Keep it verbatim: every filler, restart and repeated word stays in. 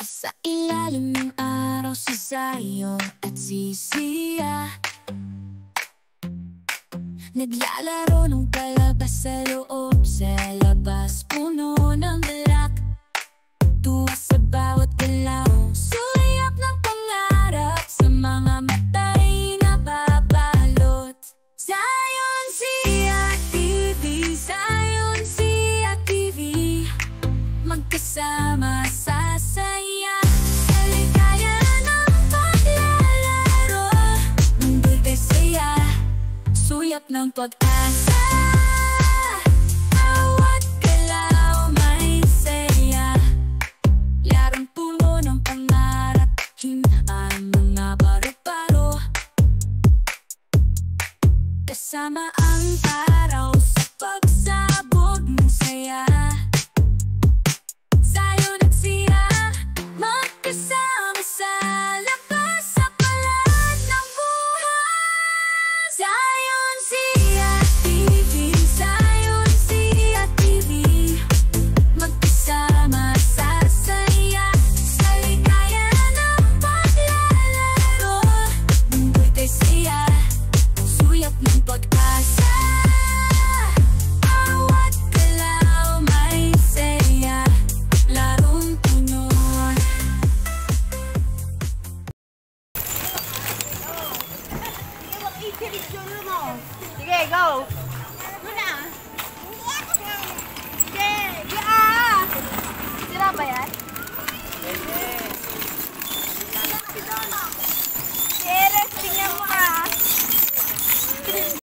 Sa ilalim ng araw si Zion at si Sia, naglalaro ng palabas sa loob. Sa labas puno ng galak, tuwa sa bawat galaw. Suyap ng pangarap sa mga mata'y nababalot. Zion Sia T V, Zion Sia T V, magkasama sa saya, sa ligaya ng paglalaro. Mundo'y kay saya, suyap ng pag-asa. Bawat galaw may saya, larong puno ng pangarap. Hinaan mga baro-baro, kasama